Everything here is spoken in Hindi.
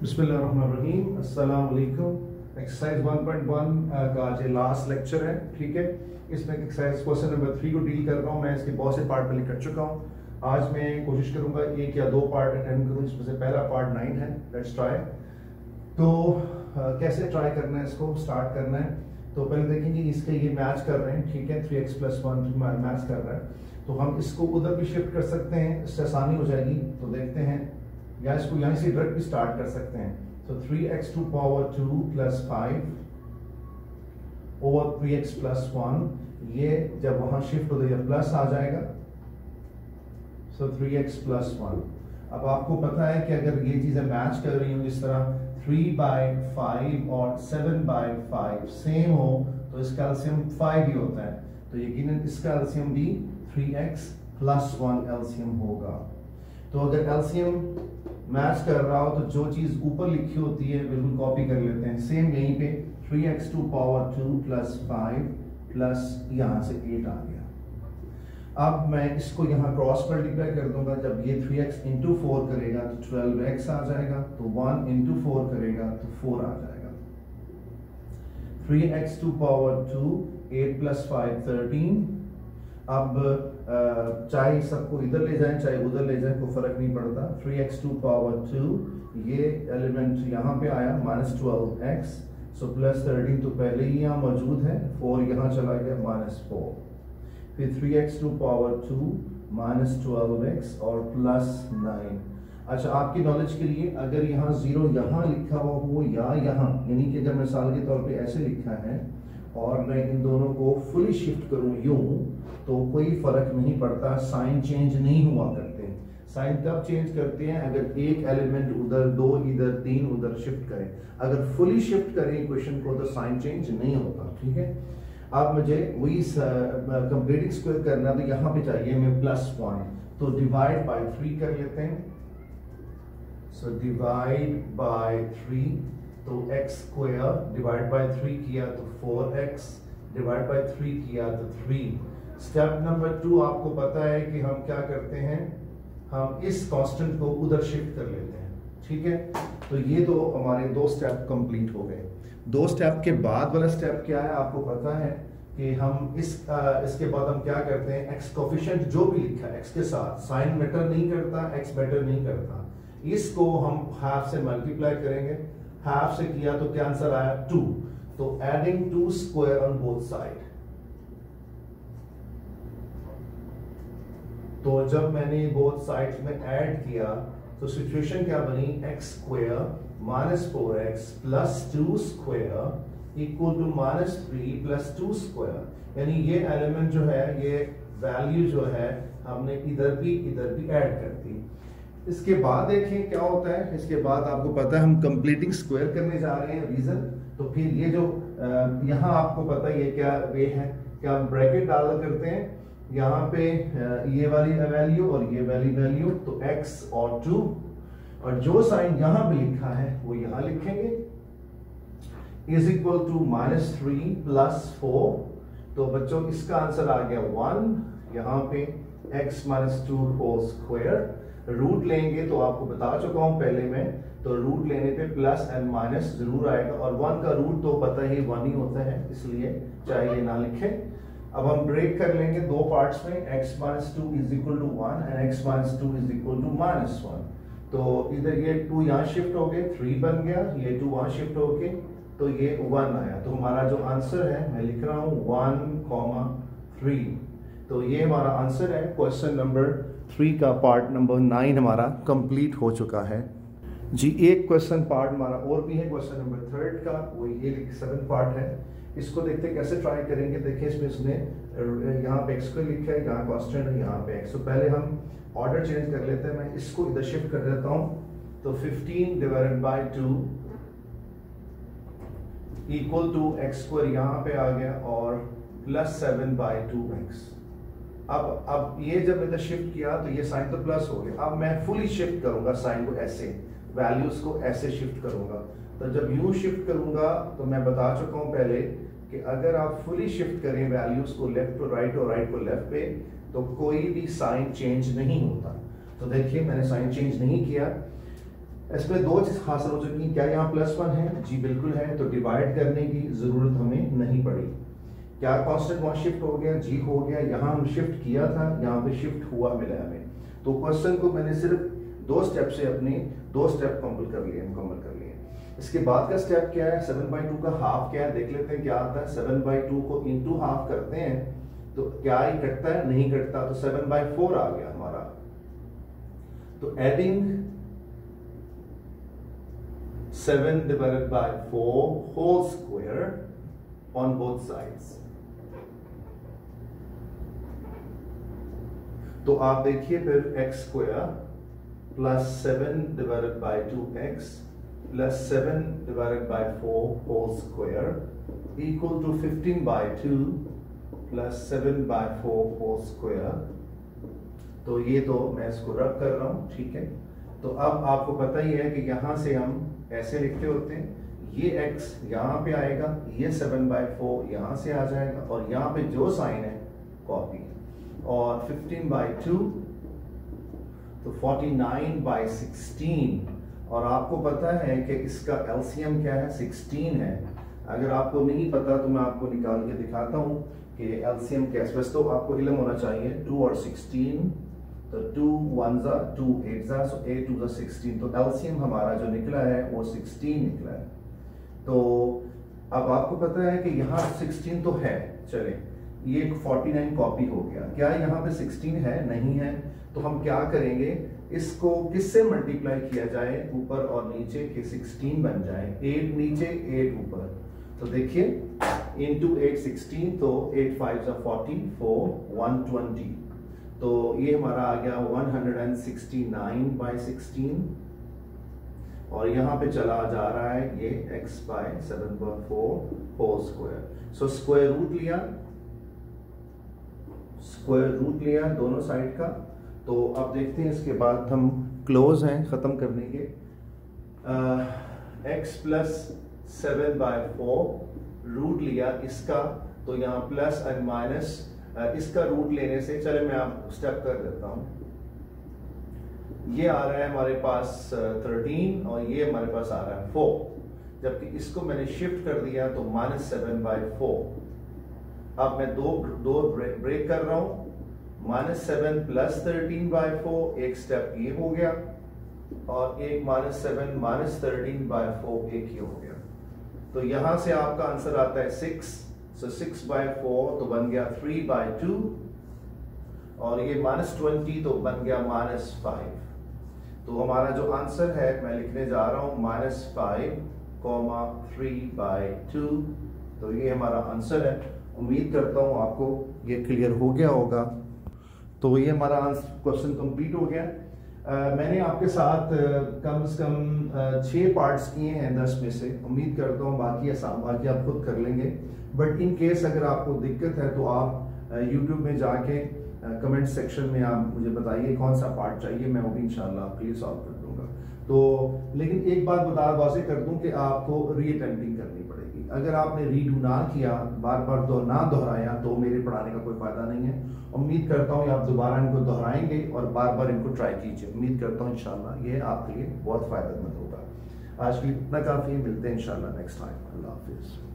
बिस्मिल्लाहिर्रहमानिर्रहीम, अस्सलाम वालेकुम। एक्सरसाइज 1.1 का जो लास्ट लेक्चर है, ठीक है। इसमें एक्सरसाइज क्वेश्चन नंबर 3 को डील कर रहा हूँ। मैं इसके बहुत से पार्ट पहले कर चुका हूँ। आज मैं कोशिश करूँगा एक या दो पार्ट अटेंड करूँ, जिसमें से पहला पार्ट 9 है। Let's try. तो कैसे ट्राई करना है, इसको स्टार्ट करना है। तो पहले देखेंगे इसके ये मैच कर रहे हैं, ठीक है। 3x + 1 मैच कर रहा है, तो हम इसको उधर भी शिफ्ट कर सकते हैं, इससे आसानी हो जाएगी। तो देखते हैं, या इसको यहाँ से डायरेक्ट भी स्टार्ट कर सकते हैं। तो 3x² + 5 ओवर 3x + 1, ये जब वहां शिफ्ट हो जाएगा प्लस आ जाएगा। सो 3x + 1। अब आपको पता है कि अगर ये चीजें मैच कर रही हूँ, इस तरह 3/5 और 7/5 सेम हो, तो इसका एलसीएम 5 ही होता है। तो यकीनन इसका एलसीएम भी 3x + 1 एलसीएम होगा। तो अगर एलसीएम मैच कर रहा हो, तो जो चीज ऊपर लिखी होती है बिल्कुल कॉपी कर लेते हैं। सेम यहीं पे 3x² + 5 प्लस यहां से 8 आ गया। अब मैं इसको यहाँ क्रॉस मल्टीप्लाई कर दूंगा। जब ये 3x × 4 करेगा तो 12x आ जाएगा, तो 1 × 4 करेगा तो 4 आ जाएगा। 3x² 8 + 5 13। अब चाहे सबको इधर ले जाएं चाहे उधर ले जाएं, कोई फर्क नहीं पड़ता। 3x² 2, ये एलिमेंट यहाँ पे आया -12x, सो +13 तो पहले ही यहाँ मौजूद है, 4 यहाँ चला गया -4। फिर 3x² 2 -12x और +9। अच्छा, आपकी नॉलेज के लिए, अगर यहाँ 0 यहाँ लिखा हुआ हो या यहाँ, यानी कि अगर मिसाल के तौर पे ऐसे लिखा है और मैं इन दोनों को फुली शिफ्ट करूं यूं, तो कोई फर्क नहीं पड़ता, साइन चेंज नहीं हुआ करते। साइन कब चेंज करते हैं? अगर एक एलिमेंट उधर, 2 इधर, 3 उधर शिफ्ट करें। अगर फुली शिफ्ट करें इक्वेशन को, तो साइन चेंज नहीं होता, ठीक है। अब मुझे वही कंप्लीटिंग स्क्वायर करना, तो यहाँ पे चाहिए हमें +1, तो डिवाइड बाय 3 कर लेते हैं। सो डिवाइड बाय 3, तो x² डिवाइड बाय 3 किया तो 4x, डिवाइड बाय 3 किया तो 3। स्टेप नंबर 2 आपको पता है कि हम क्या करते हैं, हम इस कांस्टेंट को उधर शिफ्ट कर लेते हैं, ठीक है। तो ये तो हमारे 2 स्टेप कंप्लीट हो गए। 2 स्टेप के बाद वाला स्टेप क्या है, आपको पता है कि हम इसके बाद हम क्या करते हैं, x कोफिशिएंट जो भी लिखा है x के साथ, साइन मैटर नहीं करता, x मैटर नहीं करता, इसको हम हाफ से मल्टीप्लाई करेंगे। हाफ से किया तो क्या आंसर आया 2, तो adding 2 square on both side. तो जब मैंने बोथ साइड्स में ऐड किया, तो सिचुएशन क्या बनी, x² -4x + 2 square equal to -3 + 2 square. यानी ये एलिमेंट जो है, ये वैल्यू जो है, हमने इधर भी ऐड कर दी। इसके बाद देखें क्या होता है। इसके बाद आपको पता है हम कंप्लीटिंग स्क्वायर करने जा रहे हैं, रीजन। तो फिर ये जो यहाँ आपको पता है ये क्या वे है, क्या हम ब्रैकेट डाला करते हैं यहाँ पे, ये वाली वैल्यू और ये वाली वैल्यू, तो x और 2, और जो साइन यहाँ पे लिखा है वो यहाँ लिखेंगे, इज इक्वल टू -3 + 4। तो बच्चों इसका आंसर आ गया 1। यहाँ पे x - 2 होल स्क्वायर। रूट लेंगे तो आपको बता चुका हूं पहले में, तो रूट लेने पे प्लस एंड माइनस जरूर आएगा, और 1 का रूट तो पता ही 1 ही होता है, इसलिए चाहे ये ना लिखें। अब हम ब्रेक कर लेंगे 2 पार्ट्स में, x - 2 = 1 एंड x - 2 = -1। तो इधर ये 2 यहाँ शिफ्ट हो गए, 3 बन गया, ये 2 वहां शिफ्ट हो गए, तो ये 1 आया। तो हमारा जो आंसर है, मैं लिख रहा हूं 1,3। तो ये हमारा आंसर है। क्वेश्चन नंबर 3 का पार्ट नंबर 9 हमारा कंप्लीट हो चुका है जी। एक क्वेश्चन पार्ट हमारा और भी है, क्वेश्चन नंबर 3 का, वो ये 7 पार्ट है। इसको देखते हैं कैसे ट्राई करेंगे। देखिए इसमें इसने यहाँ पे x² लिखा है, यहाँ कांस्टेंट है, यहाँ पे x। तो पहले हम ऑर्डर चेंज कर लेते हैं। मैं इसको इधर शिफ्ट कर देता हूँ। तो 15 divided by 2 equal to x² यहाँ पे आ गया, और +7/2x। अब ये जब इधर शिफ्ट किया तो ये साइन तो प्लस हो गया। अब मैं फुली शिफ्ट करूंगा साइन को, ऐसे वैल्यूज को ऐसे शिफ्ट करूंगा। तो जब यूं शिफ्ट करूंगा, तो मैं बता चुका हूं पहले कि अगर आप फुली शिफ्ट करें वैल्यूज को लेफ्ट टू राइट और राइट को लेफ्ट पे, तो कोई भी साइन चेंज नहीं होता। तो देखिए मैंने साइन चेंज नहीं किया। इसमें दो चीज हासिल हो चुकी, क्या यहाँ +1 है? जी बिल्कुल है, तो डिवाइड करने की जरूरत हमें नहीं पड़ी। क्या कांस्टेंट वहां शिफ्ट हो गया? जी हो गया। यहाँ हम शिफ्ट किया था, यहाँ पे शिफ्ट हुआ मिला हमें। तो क्वेश्चन को मैंने सिर्फ 2 स्टेप से अपने 2 स्टेप मुकम्मल कर लिए। इसके बाद का स्टेप क्या है? 7/2 का हाफ क्या है देख लेते हैं क्या आता है। 7/2 को इंटू हाफ करते हैं तो क्या ही कटता है? नहीं कटता, तो 7/4 आ गया हमारा। तो adding 7/4 whole square on both sides. तो आप देखिए फिर x² plus 7/2x plus 7/4 whole square equal to 15/2 plus 7/4 whole square. तो ये तो मैं इसको रब कर रहा हूं, ठीक है। तो अब आपको पता ही है कि यहां से हम ऐसे लिखते होते हैं, ये x यहां पे आएगा, ये 7/4 यहां से आ जाएगा, और यहां पे जो साइन है कॉपी, और 15/2 तो 49/16। और आपको पता है कि इसका एलसीएम क्या है? 16 है। अगर आपको नहीं पता तो मैं आपको निकाल के दिखाता हूं कि एलसीएम कैसे। वैसे तो आपको इल्म होना चाहिए, 2 और 16, तो 2 1 जा 2 8 जा, सो 8 2 जा 16। तो एलसीएम हमारा जो निकला है वो 16 निकला है। तो अब आपको पता है कि यहाँ 16 तो है, चले ये 49 कॉपी हो गया। क्या यहाँ पे 16 है? नहीं है। तो हम क्या करेंगे, इसको किससे मल्टीप्लाई किया जाए ऊपर और नीचे, कि 16 बन जाए। 8 नीचे 8 ऊपर, तो देखिए इंटू 8 16, तो 8 5 जा 44 120। तो ये हमारा आ गया 169/16, और यहाँ पे चला जा रहा है ये x/7/4 whole square. So square root लिया दोनों साइड का। तो अब देखते हैं, इसके बाद हम क्लोज हैं खत्म करने के। x प्लस 7/4 रूट लिया इसका, तो यहाँ प्लस एंड माइनस इसका रूट लेने से, चले मैं आप स्टेप कर देता हूँ। ये आ रहा है हमारे पास 13, और ये हमारे पास आ रहा है 4, जबकि इसको मैंने शिफ्ट कर दिया तो -7/4। अब मैं दो ब्रेक कर रहा हूं। -7 प्लस 13/4, एक स्टेप ये हो गया, और एक -7 -13/4 एक ये हो गया। तो यहां से आपका आंसर आता है 6। सो 6/4 तो बन गया 3/2, और ये -20 तो बन गया -5। तो हमारा जो आंसर है मैं लिखने जा रहा हूं -5, 3/2। तो ये हमारा आंसर है। उम्मीद करता हूं आपको ये क्लियर हो गया होगा। तो ये हमारा क्वेश्चन कंप्लीट हो गया। मैंने आपके साथ कम से कम 6 पार्ट्स किए हैं 10 में से। उम्मीद करता हूँ बाकी आप खुद कर लेंगे। बट इन केस अगर आपको दिक्कत है तो आप यूट्यूब में जाके कमेंट सेक्शन में आप मुझे बताइए कौन सा पार्ट चाहिए, मैं वो भी इंशाल्लाह आपके लिए सॉल्व कर दूंगा। तो लेकिन एक बात वाज़ेह कर दूं कि आपको रीअटेम्प्टिंग करनी पड़ेगी। अगर आपने रीडू ना किया, बार बार ना दोहराया, तो मेरे पढ़ाने का कोई फायदा नहीं है। उम्मीद करता हूँ आप दोबारा इनको दोहराएंगे और बार बार इनको ट्राई कीजिए। उम्मीद करता हूँ इंशाल्लाह ये आपके लिए बहुत फायदेमंद होगा। आज के लिए इतना काफ़ी है, मिलते हैं इंशाल्लाह नेक्स्ट टाइम। अल्लाह हाफिज़।